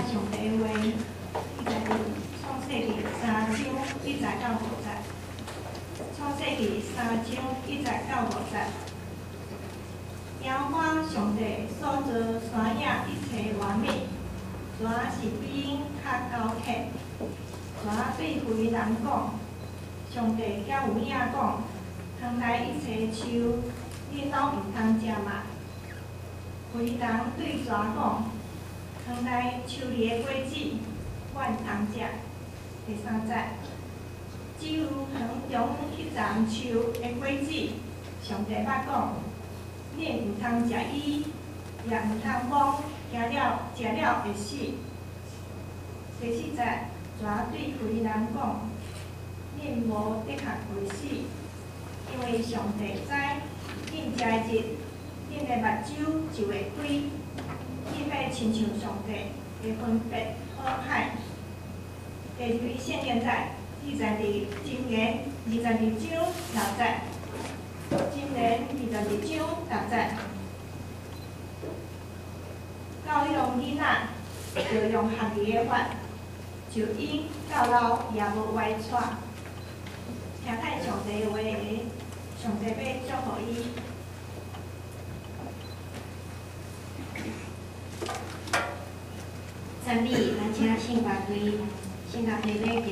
上帝的话，记载伫创世纪3章1节到5节。创世纪3章1节到5节。耶和华上帝所造山野一切完美，蛇是比因较高刻。蛇对非人讲：上帝叫有影讲，汤内一切树，你拢毋通食嘛。非人对蛇讲：汤内树里的果子，我毋通食。第3节，只有园中迄丛树的果子，上帝捌讲，你毋通食伊，也毋通摸，食了会死。第4节，蛇对非人讲：恁无的确会死，因为上帝知，恁食的日，恁的目睭就会开，恁要亲像上帝，会分别好歹。第2圣经在记载伫箴言22章6节，箴言22章6节。教养囡仔，就用合宜的法，就因到老也无歪错。听待上帝的话，上帝要祝福伊。 赞美，咱请圣歌队，圣歌队要。